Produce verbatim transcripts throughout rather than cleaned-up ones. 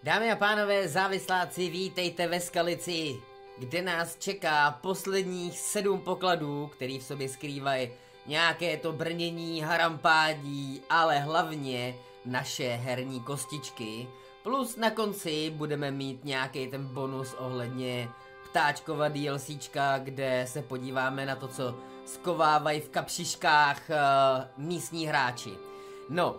Dámy a pánové, závisláci, vítejte ve Skalici, kde nás čeká posledních sedm pokladů, který v sobě skrývají nějaké to brnění, harampádí, ale hlavně naše herní kostičky. Plus na konci budeme mít nějaký ten bonus ohledně ptáčkova DLCčka, kde se podíváme na to, co skovávají v kapšiškách uh, místní hráči. No,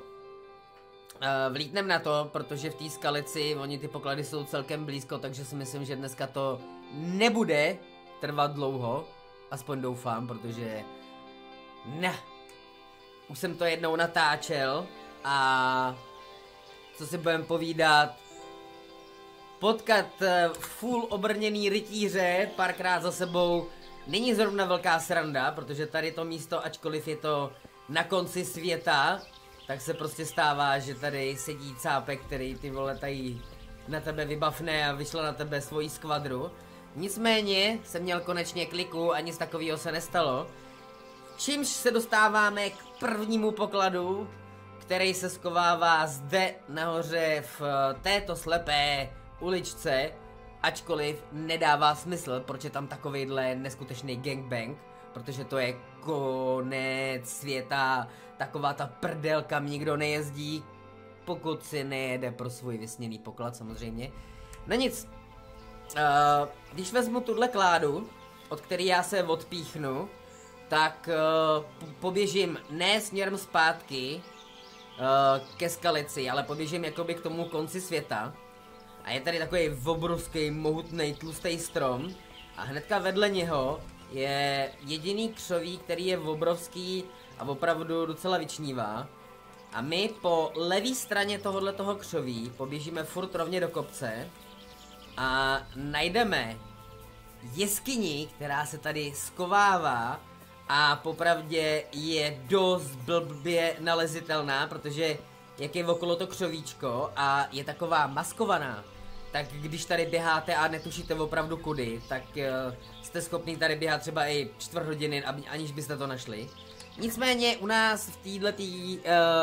Uh, vlítnem na to, protože v té Skalici oni ty poklady jsou celkem blízko, takže si myslím, že dneska to nebude trvat dlouho, aspoň doufám, protože ne, už jsem to jednou natáčel a co si budeme povídat, potkat uh, full obrněný rytíře párkrát za sebou není zrovna velká sranda, protože tady to místo, ačkoliv je to na konci světa, tak se prostě stává, že tady sedí cápek, který ty vole tady na tebe vybavne a vyšlo na tebe svoji skvadru. Nicméně jsem měl konečně kliku a nic takového se nestalo. Čímž se dostáváme k prvnímu pokladu, který se skovává zde nahoře v této slepé uličce, ačkoliv nedává smysl, proč je tam takovejhle neskutečný gangbang, protože to je konec světa, taková ta prdel, kam nikdo nejezdí, pokud si nejede pro svůj vysněný poklad samozřejmě. No nic, uh, když vezmu tuhle kládu, od který já se odpíchnu, tak uh, poběžím ne směrem zpátky uh, ke Skalici, ale poběžím jakoby k tomu konci světa. A je tady takový obrovský, mohutný, tlustý strom a hnedka vedle něho je jediný křoví, který je obrovský a opravdu docela vyčnívá. A my po levé straně tohohle toho křoví poběžíme furt rovně do kopce a najdeme jeskyni, která se tady skovává a popravdě je dost blbě nalezitelná, protože jak je okolo to křovíčko a je taková maskovaná, tak když tady běháte a netušíte opravdu kudy, tak uh, jste schopný tady běhat třeba i čtvrt hodiny, aniž byste to našli. Nicméně u nás v této uh,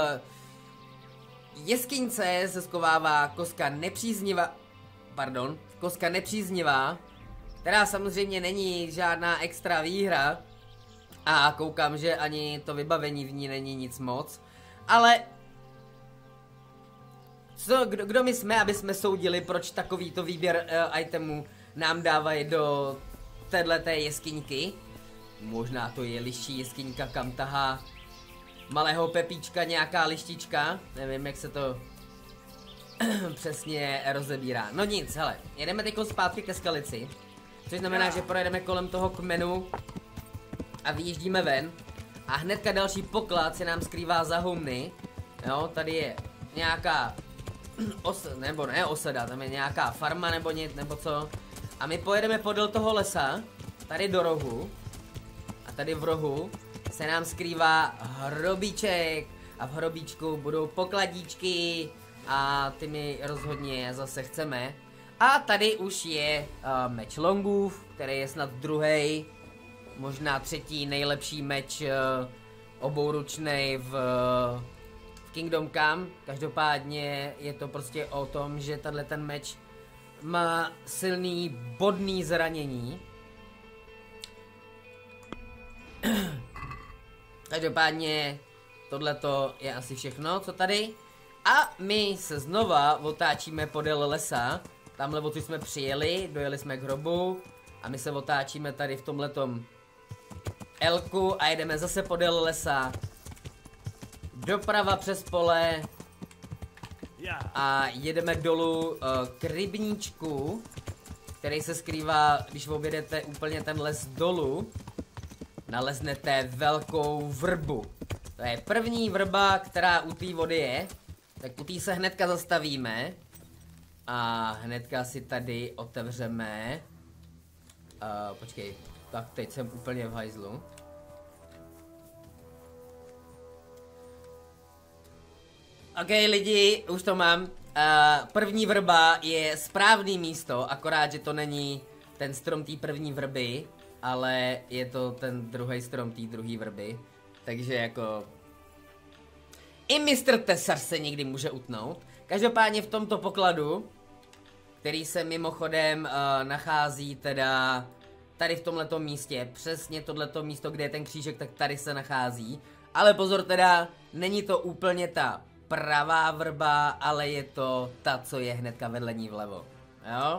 jeskyňce se skovává koska nepříznivá, pardon, koska nepříznivá, která samozřejmě není žádná extra výhra a koukám, že ani to vybavení v ní není nic moc, ale co, kdo, kdo my jsme, aby jsme soudili, proč takovýto výběr uh, itemů nám dávají do téhleté jeskyňky. Možná to je liší jeskyňka, kam tahá malého Pepíčka nějaká lištička. Nevím, jak se to přesně rozebírá. No nic, hele, jedeme teď zpátky ke Skalici. Což znamená, že projedeme kolem toho kmenu a vyjíždíme ven. A hnedka další poklad se nám skrývá za humny. Jo, tady je nějaká os, nebo ne osada, tam je nějaká farma nebo nic, nebo co. A my pojedeme podél toho lesa, tady do rohu. A tady v rohu se nám skrývá hrobíček. A v hrobíčku budou pokladíčky. A ty my rozhodně zase chceme. A tady už je uh, meč Longův, který je snad druhý, možná třetí nejlepší meč uh, obouručnej v, uh, v Kingdom Come. Každopádně je to prostě o tom, že tenhle ten meč má silný bodný zranění. Každopádně tohleto je asi všechno, co tady. A my se znova otáčíme podél lesa. Tamhle odtud jsme přijeli, dojeli jsme k hrobu. A my se otáčíme tady v tomhletom Elku a jedeme zase podél lesa. Doprava přes pole. A jedeme dolů uh, k rybníčku, který se skrývá, když objedete úplně ten les dolů, naleznete velkou vrbu. To je první vrba, která u té vody je. Tak u té se hnedka zastavíme. A hnedka si tady otevřeme. Uh, počkej, tak teď jsem úplně v hajzlu. Ok lidi, už to mám. Uh, první vrba je správný místo, akorát, že to není ten strom té první vrby, ale je to ten druhý strom té druhé vrby. Takže jako i mistr Tesar se někdy může utnout. Každopádně v tomto pokladu který se mimochodem uh, nachází teda tady v tomhletom místě. Přesně tohleto místo, kde je ten křížek, tak tady se nachází. Ale pozor teda, není to úplně ta pravá vrba, ale je to ta, co je hnedka vedle ní vlevo. Jo?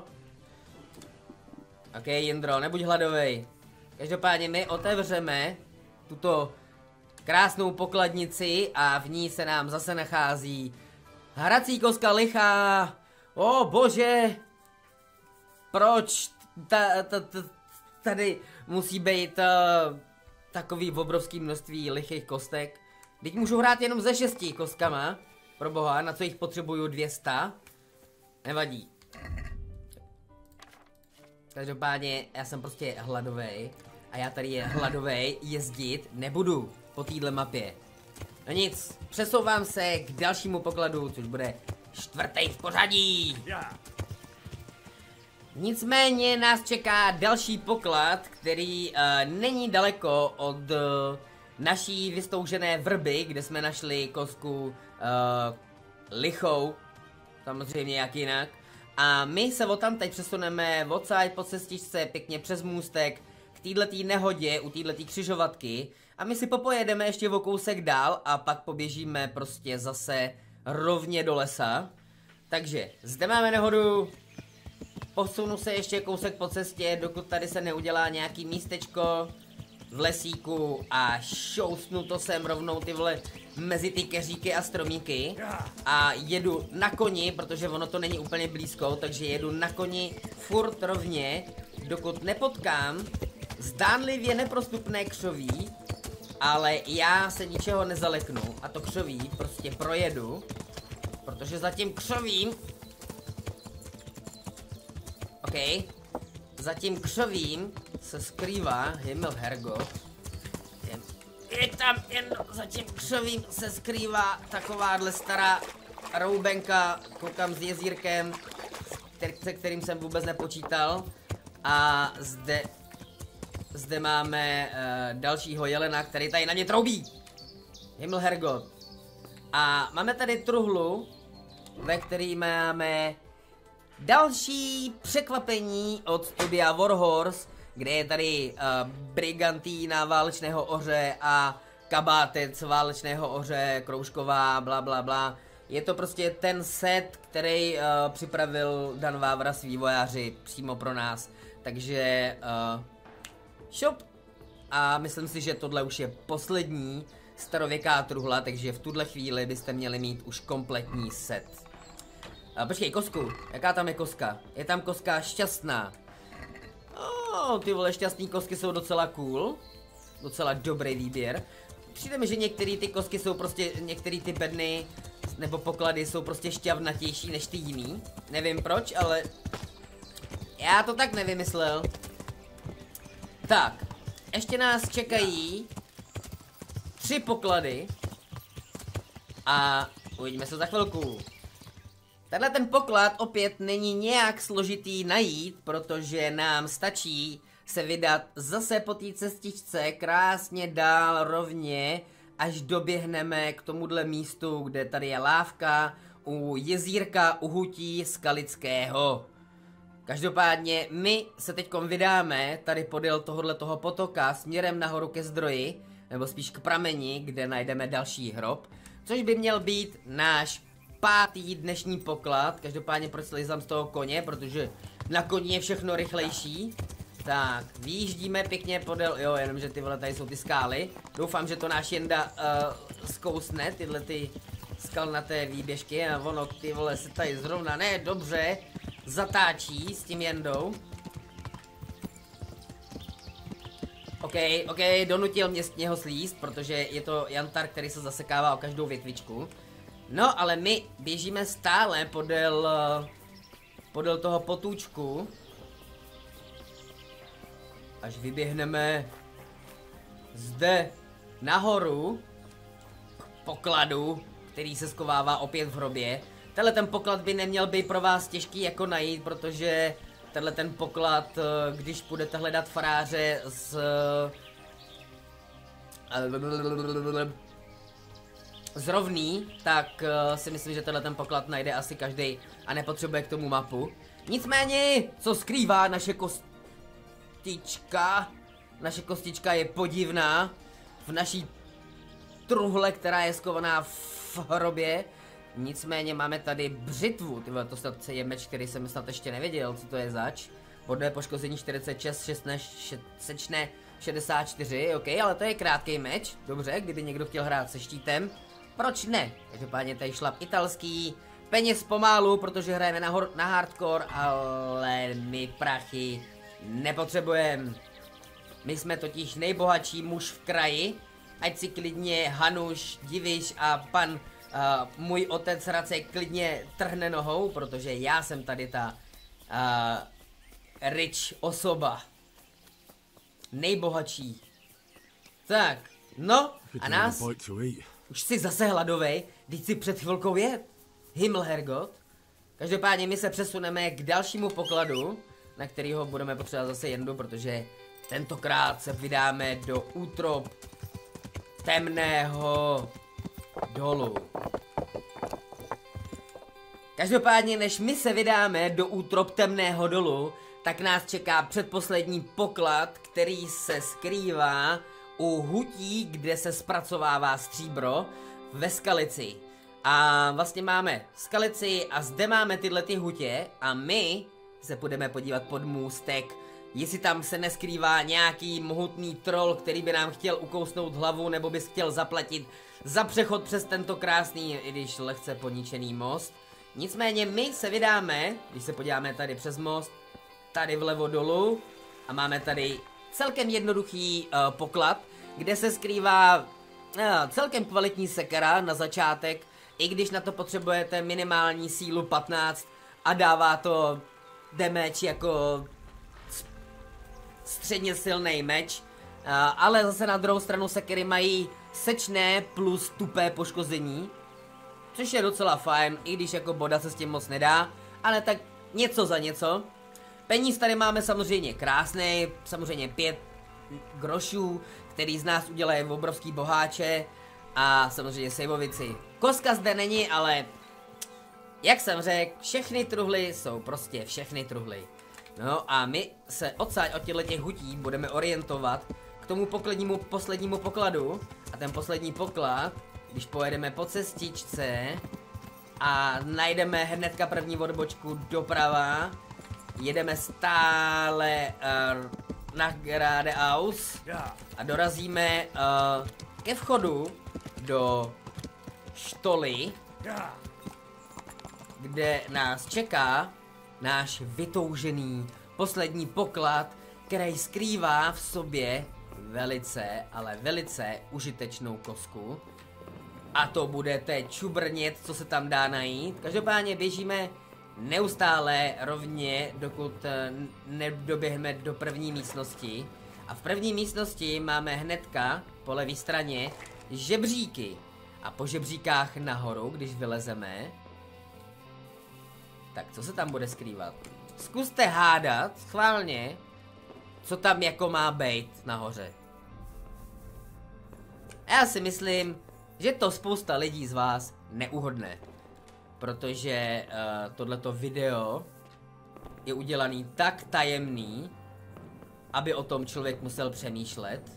Ok, Jindro, nebuď hladovej. Každopádně my otevřeme tuto krásnou pokladnici a v ní se nám zase nachází hrací koska lichá. O bože, proč ta, ta, ta, tady musí být uh, takový obrovský množství lichých kostek? Teď můžu hrát jenom ze šesti kostkama, pro boha, na co jich potřebuju dvě stě. Nevadí. Každopádně já jsem prostě hladovej a já tady je hladovej jezdit nebudu po téhle mapě. No nic, přesouvám se k dalšímu pokladu, což bude čtvrtý v pořadí. Nicméně nás čeká další poklad, který uh, není daleko od uh, naší vystoužené vrby, kde jsme našli kostku uh, lichou, samozřejmě jak jinak. A my se od tam teď přesuneme odsud po cestičce pěkně přes můstek k této nehodě u této křižovatky. A my si popojedeme ještě o kousek dál a pak poběžíme prostě zase rovně do lesa. Takže zde máme nehodu. Posunu se ještě kousek po cestě, dokud tady se neudělá nějaký místečko v lesíku a šousnu to sem rovnou ty vole mezi ty keříky a stromíky a jedu na koni, protože ono to není úplně blízko, takže jedu na koni furt rovně, dokud nepotkám zdánlivě neprostupné křoví, ale já se ničeho nezaleknu a to křoví prostě projedu, protože za tím křovím OK, za tím křovím se skrývá Himmelherrgott. Je, je tam jen za tím křovím se skrývá takováhle stará roubenka, koukám s jezírkem, se kterým jsem vůbec nepočítal. A zde, zde máme uh, dalšího jelena, který tady na mě troubí. Himmelherrgott. A máme tady truhlu, ve který máme další překvapení od studia Warhorse, kde je tady uh, brigantína válečného oře a kabátec válečného oře, kroužková, bla bla bla. Je to prostě ten set, který uh, připravil Dan Vávra s vývojáři přímo pro nás. Takže uh, shop. A myslím si, že tohle už je poslední starověká truhla, takže v tuhle chvíli byste měli mít už kompletní set. A počkej, kosku, jaká tam je koska? Je tam koska šťastná. Oh, ty vole, šťastný kosky jsou docela cool. Docela dobrý výběr. Přijde mi, že některé ty kosky jsou prostě, některé ty bedny nebo poklady jsou prostě šťavnatější než ty jiný. Nevím proč, ale já to tak nevymyslel. Tak, ještě nás čekají tři poklady a uvidíme se za chvilku. Tenhle ten poklad opět není nějak složitý najít, protože nám stačí se vydat zase po té cestičce krásně dál rovně, až doběhneme k tomuhle místu, kde tady je lávka u jezírka Uhutí Skalického. Každopádně my se teďkom vydáme tady podél tohohle toho potoka směrem nahoru ke zdroji, nebo spíš k prameni, kde najdeme další hrob, což by měl být náš pátý dnešní poklad. Každopádně proč slizám z toho koně, protože na koni je všechno rychlejší. Tak, vyjíždíme pěkně podél, jo, jenomže ty vole tady jsou ty skály. Doufám, že to náš Jenda uh, zkousne, tyhle ty skalnaté výběžky a ono, ty vole, se tady zrovna, ne, dobře, zatáčí s tím Jendou. OK, OK, donutil mě z něho slízt, protože je to jantar, který se zasekává o každou větvičku. No, ale my běžíme stále podél, podél toho potůčku. Až vyběhneme zde nahoru k pokladu, který se skovává opět v hrobě. Tenhle ten poklad by neměl být pro vás těžký jako najít, protože tenhle ten poklad, když budete hledat faráře z... zrovný, tak uh, si myslím, že tenhle ten poklad najde asi každý a nepotřebuje k tomu mapu. Nicméně, co skrývá naše kostička? Naše kostička je podivná. V naší truhle, která je skovaná v hrobě. Nicméně máme tady břitvu. Tyhle, to snad je meč, který jsem snad ještě nevěděl, co to je zač. Bodné poškození čtyřicet šest, šestné, sečné šedesát čtyři, ok, ale to je krátký meč. Dobře, kdyby někdo chtěl hrát se štítem. Proč ne? Každopádně tady šlap italský. Peněz pomálu, protože hrajeme na, na hardcore, ale my prachy nepotřebujeme. My jsme totiž nejbohatší muž v kraji. Ať si klidně Hanuš, Diviš a pan uh, můj otec Racek klidně trhne nohou, protože já jsem tady ta uh, rich osoba. Nejbohatší. Tak, no a nás... Už jsi zase hladovej, teď si před chvilkou jet. Himmelhergot. Každopádně my se přesuneme k dalšímu pokladu, na kterýho budeme potřebovat zase jendu, protože tentokrát se vydáme do útrop temného dolu. Každopádně, než my se vydáme do útrop temného dolu, tak nás čeká předposlední poklad, který se skrývá u hutí, kde se zpracovává stříbro ve Skalici. A vlastně máme Skalici a zde máme tyhle ty hutě a my se půjdeme podívat pod můstek, jestli tam se neskrývá nějaký mohutný troll, který by nám chtěl ukousnout hlavu nebo by chtěl zaplatit za přechod přes tento krásný, i když lehce poničený most. Nicméně my se vydáme, když se podíváme tady přes most, tady vlevo dolů a máme tady celkem jednoduchý uh, poklad, kde se skrývá uh, celkem kvalitní sekera na začátek, i když na to potřebujete minimální sílu patnáct a dává to damage jako středně silný meč, uh, ale zase na druhou stranu sekery mají sečné plus tupé poškození, což je docela fajn, i když jako boda se s tím moc nedá, ale tak něco za něco. Peníz tady máme samozřejmě krásný, samozřejmě pět grošů, který z nás udělají obrovský boháče a samozřejmě sejvovici. Koska zde není, ale jak jsem řekl, všechny truhly jsou prostě všechny truhly. No a my se odsaď od těchto těch hutí budeme orientovat k tomu pokladnímu, poslednímu pokladu. A ten poslední poklad, když pojedeme po cestičce a najdeme hnedka první odbočku doprava, jedeme stále uh, na geradeaus a dorazíme uh, ke vchodu do štoly, kde nás čeká náš vytoužený poslední poklad, který skrývá v sobě velice, ale velice užitečnou kosku. A to budete čubrnět, co se tam dá najít. Každopádně běžíme neustále rovně, dokud nedoběhneme do první místnosti. A v první místnosti máme hnedka po levé straně žebříky. A po žebříkách nahoru, když vylezeme, tak co se tam bude skrývat? Zkuste hádat, schválně, co tam jako má bejt nahoře. Já si myslím, že to spousta lidí z vás neuhodne. Protože uh, tohleto video je udělaný tak tajemný, aby o tom člověk musel přemýšlet.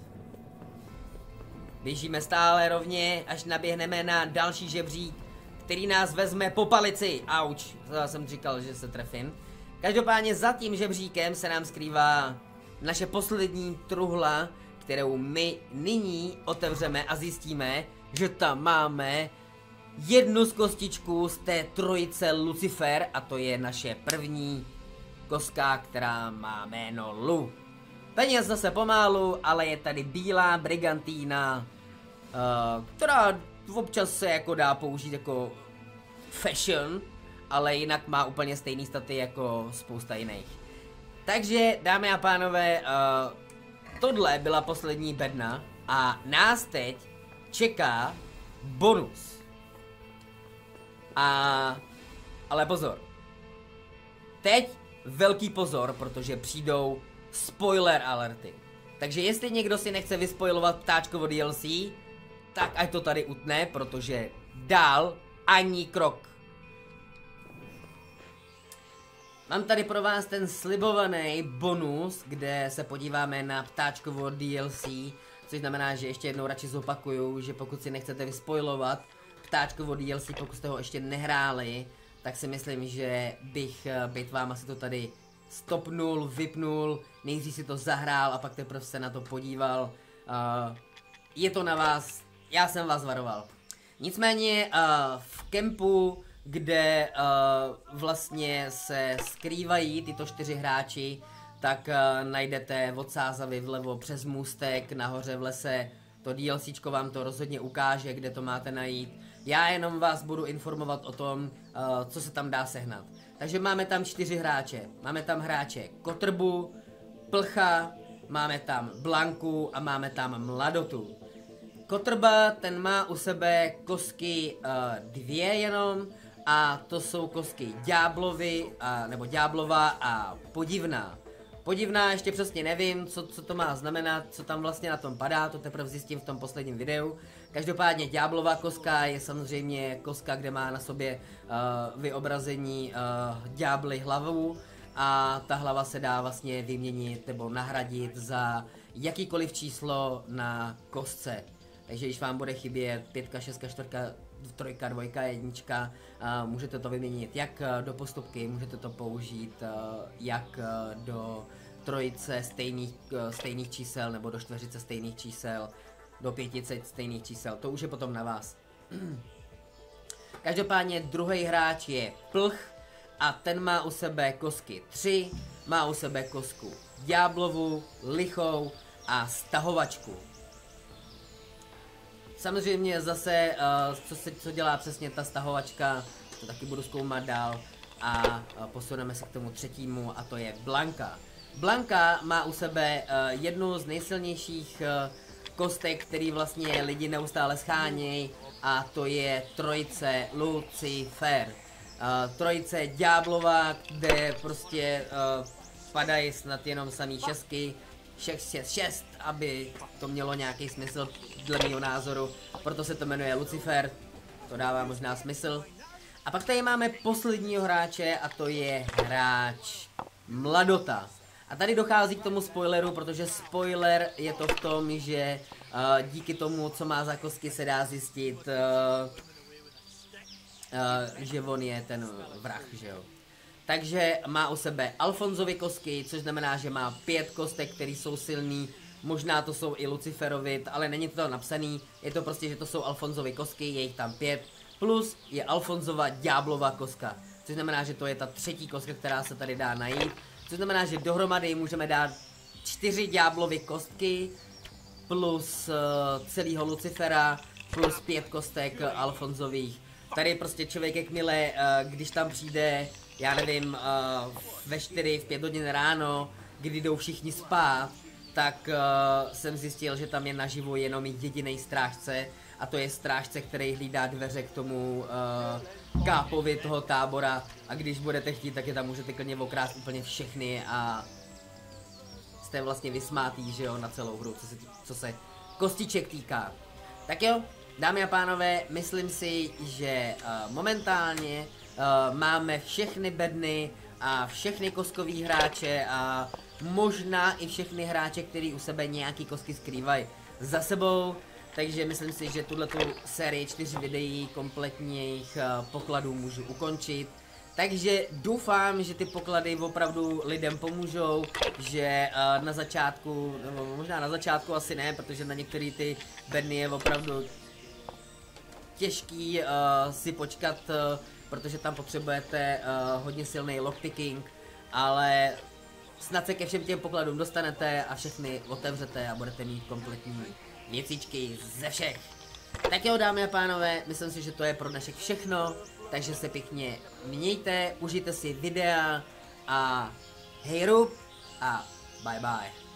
Běžíme stále rovně, až naběhneme na další žebřík, který nás vezme po palici. Auč, to jsem říkal, že se trefím. Každopádně za tím žebříkem se nám skrývá naše poslední truhla, kterou my nyní otevřeme a zjistíme, že tam máme jednu z kostičků z té trojice Lucifer a to je naše první kostka, která má jméno Lu. Peněz zase pomálu, ale je tady bílá brigantína, uh, která občas se jako dá použít jako fashion, ale jinak má úplně stejný staty jako spousta jiných. Takže, dámy a pánové, uh, tohle byla poslední bedna a nás teď čeká bonus. A... ale pozor. Teď velký pozor, protože přijdou spoiler alerty. Takže jestli někdo si nechce vyspoilovat ptáčkovo D L C, tak ať to tady utne, protože dál ani krok. Mám tady pro vás ten slibovaný bonus, kde se podíváme na ptáčkovo D L C, což znamená, že ještě jednou radši zopakuju, že pokud si nechcete vyspoilovat ptáčkovo D L C, pokud jste ho ještě nehráli, tak si myslím, že bych být vám asi to tady stopnul, vypnul, nejdřív si to zahrál a pak teprve se na to podíval. Uh, je to na vás, já jsem vás varoval. Nicméně uh, v kempu, kde uh, vlastně se skrývají tyto čtyři hráči, tak uh, najdete od Sázavy vlevo přes můstek, nahoře v lese. To DLCčko vám to rozhodně ukáže, kde to máte najít. Já jenom vás budu informovat o tom, uh, co se tam dá sehnat. Takže máme tam čtyři hráče. Máme tam hráče Kotrbu, Plcha, máme tam Blanku a máme tam Mladotu. Kotrba, ten má u sebe kostky uh, dvě jenom, a to jsou kostky Ďáblovy, uh, nebo Ďáblova a Podivná. Podivná ještě přesně nevím, co, co to má znamenat, co tam vlastně na tom padá, to teprve zjistím v tom posledním videu. Každopádně Ďáblova kostka je samozřejmě kostka, kde má na sobě uh, vyobrazení uh, ďábly hlavu a ta hlava se dá vlastně vyměnit nebo nahradit za jakýkoliv číslo na kostce. Takže když vám bude chybět pětka, šestka, čtvrtka, trojka, dvojka, jednička, uh, můžete to vyměnit jak do postupky, můžete to použít uh, jak uh, do trojice stejných, uh, stejných čísel nebo do čtveřice stejných čísel, do pětice stejných čísel, to už je potom na vás. Každopádně druhý hráč je Plch a ten má u sebe kostky tři, má u sebe kostku Ďáblovu, Lichou a Stahovačku. Samozřejmě zase, uh, co, se, co dělá přesně ta stahovačka, to taky budu zkoumat dál a uh, posuneme se k tomu třetímu a to je Blanka. Blanka má u sebe uh, jednu z nejsilnějších uh, kostek, který vlastně lidi neustále schánějí, a to je trojice Lucifer. Uh, trojice Ďáblova, kde prostě uh, padají snad jenom samý šestky, šest, šest, šest, aby to mělo nějaký smysl dle mého názoru, proto se to jmenuje Lucifer, to dává možná smysl. A pak tady máme posledního hráče a to je hráč Mladota. A tady dochází k tomu spoileru, protože spoiler je to v tom, že uh, díky tomu, co má za kostky, se dá zjistit, uh, uh, že on je ten vrah, že jo. Takže má u sebe Alfonzovy kostky, což znamená, že má pět kostek, které jsou silný. Možná to jsou i Luciferovi, ale není to napsaný. Je to prostě, že to jsou Alfonzovy kostky, je jich tam pět. Plus je Alfonzova Ďáblova kostka. Což znamená, že to je ta třetí kostka, která se tady dá najít. Což znamená, že dohromady můžeme dát čtyři Ďáblovy kostky plus uh, celýho Lucifera plus pět kostek Alfonzových. Tady prostě člověk, jakmile, uh, když tam přijde, já nevím, uh, ve čtyři, v pět hodin ráno, kdy jdou všichni spát, tak uh, jsem zjistil, že tam je naživu jenom jediný strážce, a to je strážce, který hlídá dveře k tomu uh, kápovi toho tábora, a když budete chtít, tak je tam můžete klidně okrást úplně všechny a jste vlastně vysmátý, že jo, na celou hru, co se, co se kostiček týká. Tak jo, dámy a pánové, myslím si, že uh, momentálně uh, máme všechny bedny a všechny kostkový hráče a možná i všechny hráče, který u sebe nějaký kostky skrývají za sebou. Takže myslím si, že tuhletu sérii čtyř videí kompletních uh, pokladů můžu ukončit. Takže doufám, že ty poklady opravdu lidem pomůžou, že uh, na začátku, nebo možná na začátku asi ne, protože na některé ty bedny je opravdu těžký uh, si počkat, uh, protože tam potřebujete uh, hodně silný lockpicking, ale snad se ke všem těm pokladům dostanete a všechny otevřete a budete mít kompletní věcičky ze všech. Tak jo, dámy a pánové, myslím si, že to je pro dnešek všechno, takže se pěkně mějte, užijte si videa a hej rub a bye bye.